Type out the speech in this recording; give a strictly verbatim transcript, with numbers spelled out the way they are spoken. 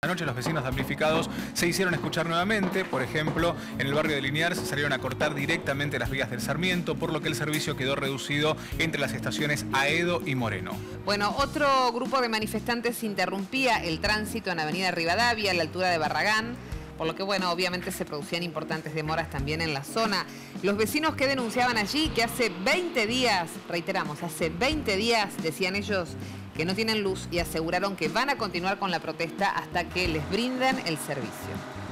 Anoche los vecinos damnificados se hicieron escuchar nuevamente. Por ejemplo, en el barrio de Liniers se salieron a cortar directamente las vías del Sarmiento, por lo que el servicio quedó reducido entre las estaciones Aedo y Moreno. Bueno, otro grupo de manifestantes interrumpía el tránsito en Avenida Rivadavia, a la altura de Barragán, por lo que, bueno, obviamente se producían importantes demoras también en la zona. Los vecinos que denunciaban allí que hace veinte días, reiteramos, hace veinte días, decían ellos, que no tienen luz y aseguraron que van a continuar con la protesta hasta que les brinden el servicio.